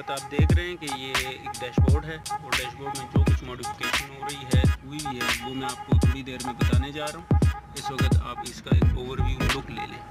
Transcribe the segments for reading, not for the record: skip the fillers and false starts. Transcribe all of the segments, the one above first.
वक्त आप देख रहे हैं कि ये एक डैशबोर्ड है और डैशबोर्ड में जो कुछ मॉडिफिकेशन हो रही है हुई है वो मैं आपको थोड़ी देर में बताने जा रहा हूँ। इस वक्त आप इसका एक ओवरव्यू लुक ले लें।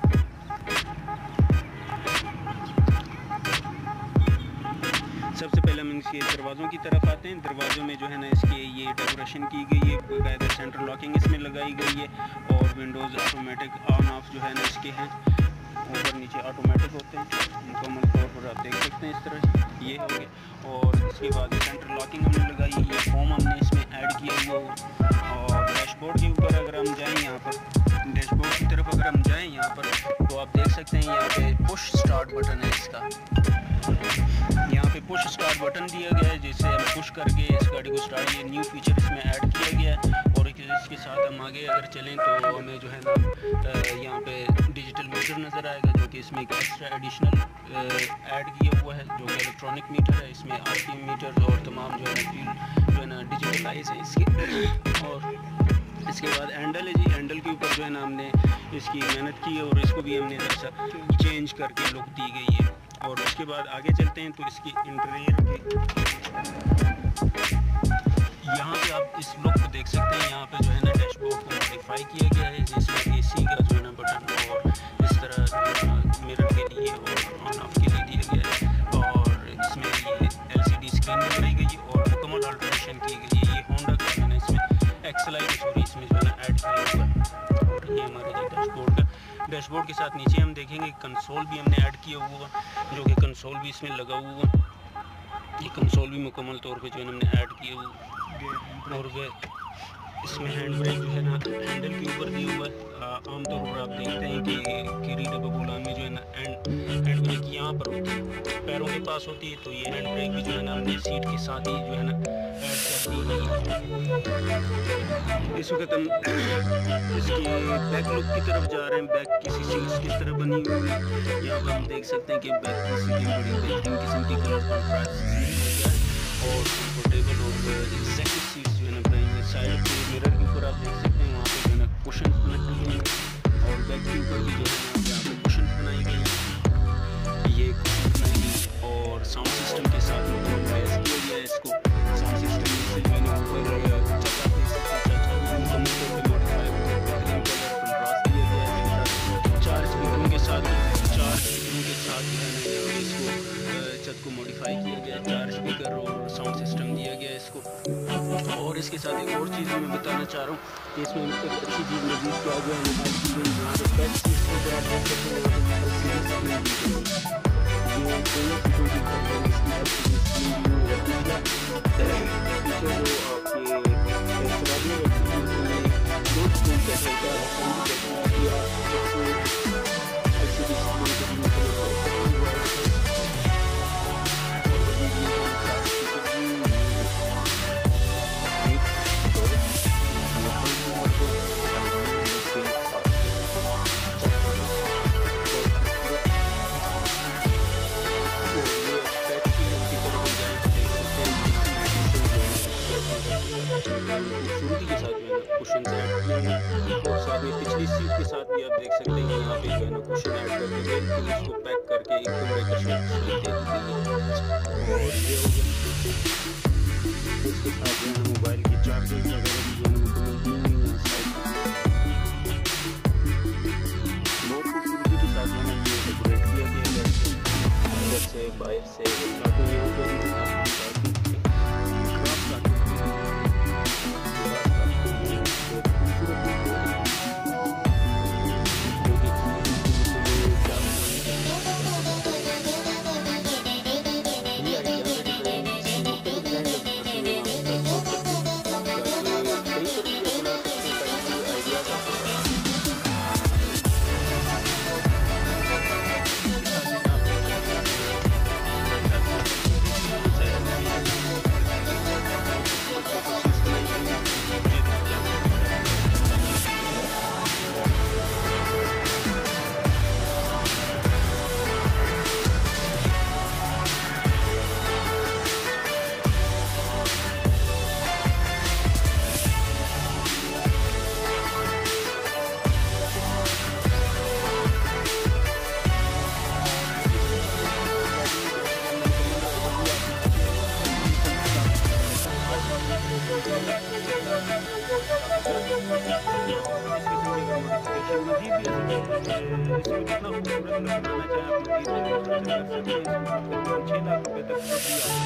सबसे पहले हम इसके दरवाज़ों की तरफ आते हैं। दरवाज़ों में जो है ना इसके ये डेकोरेशन की गई है, बाकायदा सेंट्रल लॉकिंग इसमें लगाई गई है और विंडोज़ ऑटोमेटिक ऑन ऑफ जो है ना इसके हैं, ऊपर नीचे ऑटोमेटिक होते हैं। मुकम्मल तौर पर आप देख सकते हैं इस तरह ये हो गया। और इसके बाद सेंट्रल लॉकिंग हमने लगाई है, ये फोम हमने इसमें ऐड किया हुआ। और डैशबोर्ड के ऊपर अगर हम जाएँ, यहाँ पर डैशबोर्ड की तरफ अगर हम जाएँ यहाँ पर, तो आप देख सकते हैं यहाँ पे पुश स्टार्ट बटन है इसका। यहाँ पे पुश स्टार्ट बटन दिया गया है जिससे हम पुश करके इस गाड़ी को स्टार्ट, ये न्यू फीचर इसमें ऐड किया गया है। और इसके साथ हम आगे अगर चलें तो हमें जो है ना यहाँ पे डिजिटल मीटर नज़र आएगा, जो कि इसमें एक एक्स्ट्रा एडिशनल ऐड किया हुआ है, जो कि इलेक्ट्रॉनिक मीटर है। इसमें RPM मीटर और तमाम जो है ना डिजिटलाइज है इसके। और इसके बाद हैंडल है जी, हैंडल के ऊपर जो है ना हमने इसकी मेहनत की है और इसको भी हमने थोड़ा सा चेंज करके लुक दी गई है। और उसके बाद आगे चलते हैं तो इसकी इंटीरियर की यहाँ पे आप इस लुक को देख सकते हैं। यहाँ पे जो है ना डैशबोर्ड को मॉडिफाई किया गया है, जिसमें AC का जो है ना बटन और इस तरह मिरर के लिए और ऑन ऑफ के लिए दिया गया है। और इसमें ये LCD स्क्रीन बनाई गई है और मुकम्मल अल्ट्रेशन की गई है। ये होंडा का मैंने इसमें एक्सलाइट सॉरी इसमें जो है ना ऐड किया हुआ है। और ये हमारे जो डैशबोर्ड का, डैशबोर्ड के साथ नीचे हम देखेंगे कंसोल भी हमने ऐड किया हुआ, जो कि कंसोल भी इसमें लगा हुआ। ये कंसोल भी मुकम्मल तौर पे जो है हमने ऐड किया हुआ। और वे इसमें हैंड ब्रेक जो है ना हैंडल के ऊपर दिया हुआ है। आमतौर पर आप देखते हैं कि कीरी डब्बा बुलान में जो है ना हैंड ब्रेक यहाँ पर होती है, पैरों के पास होती है। तो ये हैंड ब्रेक भी जो है ना हमने सीट के साथ ही जो है ना ऐड कर दी है। इस वक्त हम इसकी बैक लुक की तरफ जा रहे हैं। बैक किसी सीट्स किस तरह बनी हुई है यहाँ पर हम देख सकते हैं कि बैक की सीटें बड़ी बेहतरीन किस्म की कलर कॉन्ट्रास्ट और कंफर्टेबल और एग्जैक्टिव सीट्स जो है ना बनाई हुई। साइड के मिरर के ऊपर आप देख सकते हैं वहाँ पे जो है ना कुशन बनाई हुई है और बैक के ऊपर भी जो है ना यहाँ पे कुशन बनाई गई है। ये कुशन बनाई गई और साउंड सिस्टम के साथ मैच किया गया है इसको। साउंड सिस्टम से जो है ना ऊपर को मॉडिफाई किया गया, 4 स्पीकर और साउंड सिस्टम दिया गया इसको। और इसके साथ एक और चीज़ मैं बताना चाह रहा हूँ कि इसमें एक अच्छी चीज़ मजीद क्या गया है, पिछली सीट के साथ भी आप देख सकते हैं यहाँ पे जो है ना कुशन ऐड करके बिल्कुल इसको पैक करके एक कमरे का शेप दे दी गई। और ये हो गया इसके साथ जो है मोबाइल की चार्जर वगैरह भी जो है बहुत खूबसूरती के साथ जो है ये डेकोरेट किया गया है अंदर से बाहर से। मज़ीद भी इसमें जितना खूबसूरत बनाना चाहें आप मज़ीद कर सकते हैं। इसमें तकरीबन 6 लाख रुपए तक भी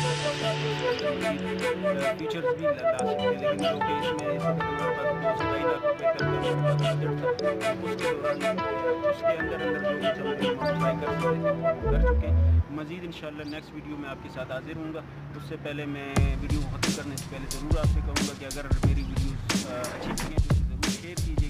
आप फीचर्स भी ला सकते हैं, लेकिन जो कि इसमें इस वक्त हमारे पास 2-2.5 लाख रुपए तक का बजट था, उसके दौरान उसके अंदर जो कुछ हम मॉडिफाई कर चुके हैं। मज़ीद इंशाल्लाह नेक्स्ट वीडियो में आपके साथ हाजिर होऊंगा। उससे पहले मैं वीडियो ख़त्म करने से पहले ज़रूर आपसे कहूँगा कि अगर मेरी वीडियोज़ अच्छी लगी तो ज़रूर शेयर कीजिए।